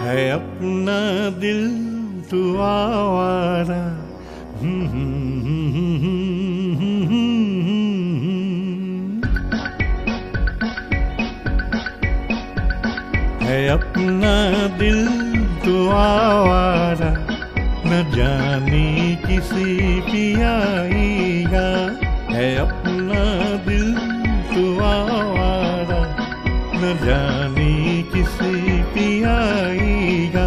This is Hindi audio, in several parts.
है अपना दिल तू आवारा। है अपना दिल तू आवारा, न जाने किसे पियाएगा। है अपना दिल तू आवारा, न जाने किसे पियाएगा।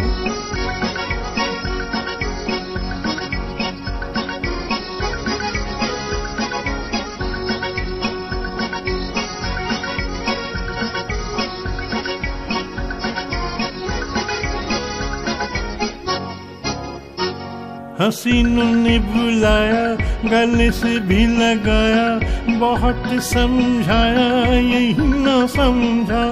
हसीनों ने बुलाया, गले से भी लगाया, बहुत समझाया यही ना समझा।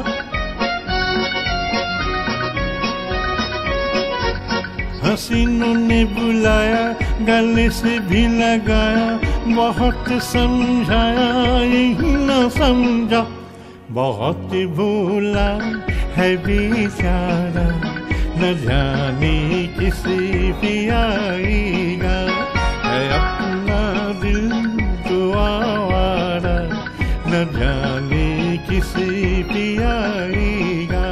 हसीनों ने बुलाया, गले से भी लगाया, बहुत समझाया यही ना समझा। बहुत भूला है बेचारा, न जाने किसे पियाएगा। है अपना दिल तो आवारा, न जाने किसे पियाएगा।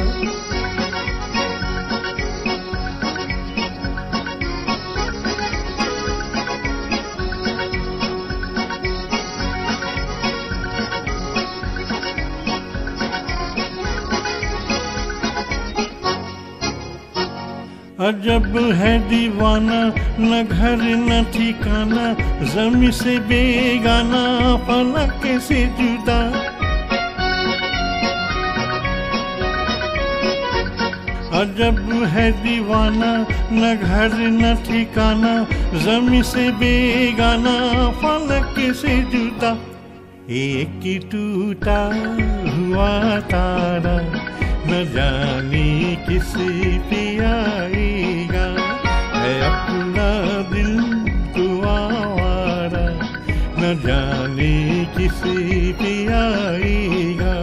अजब है दीवाना, न घर न ठिकाना, ज़मीं से बेगाना, फलक से जुदा। अजब है दीवाना, न घर न ठिकाना, ज़मीं से बेगाना, फलक से जुदा। एक टूटा हुआ तारा, न जाने किसे पियाएगा। है अपना दिल तू आवारा, न जाने किसे पियाएगा।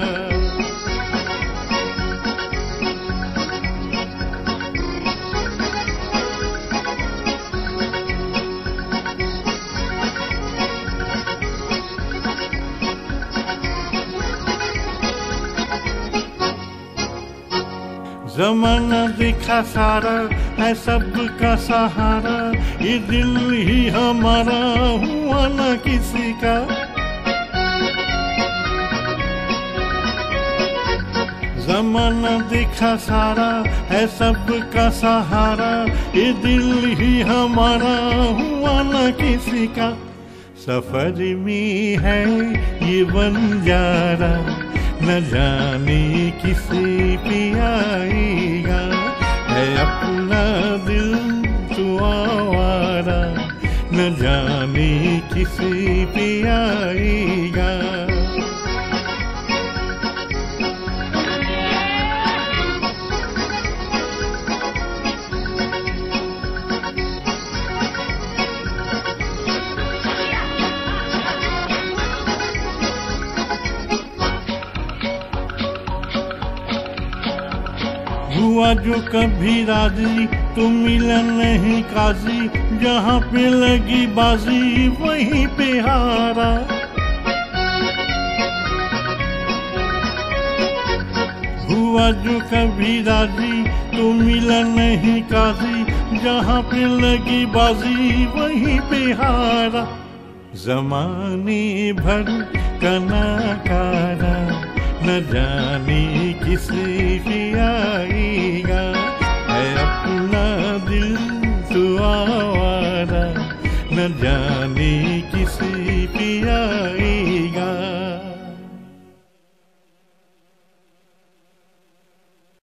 ज़माना देखा सारा, है सबका सहारा, ये दिल ही हमारा हुआ ना किसी का। ज़माना देखा सारा, है सबका सहारा, ये दिल ही हमारा हुआ ना किसी का। सफर में है ये बंजारा, न जाने किसे पियाएगा। है अपना दिल तू आवारा, न जाने किसे पियाएगा। हुआ जो कभी राजी, तो मिला नहीं काजी, जहाँ पे लगी बाजी वहीं पे हारा। हुआ जो कभी राजी, तो मिला नहीं काजी, जहाँ पे लगी बाजी वहीं पे हारा। ज़माने भर का नाकारा, न जाने किसे पियाएगा। है अपना दिल तो आवारा, न जाने किसे पियाएगा।